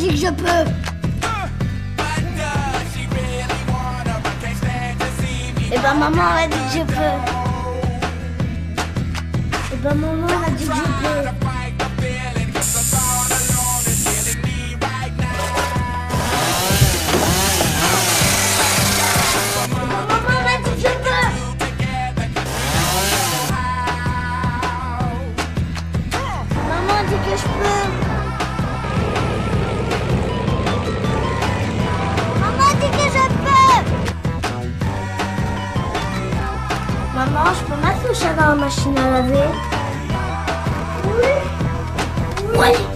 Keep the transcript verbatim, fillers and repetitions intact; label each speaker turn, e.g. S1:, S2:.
S1: dit que je peux. Et ben maman a dit que je peux. Et ben maman a dit que je peux. Que je peux. Maman dit que je peux. Maman, je peux mettre le chat dans la machine à laver? Oui. Oui.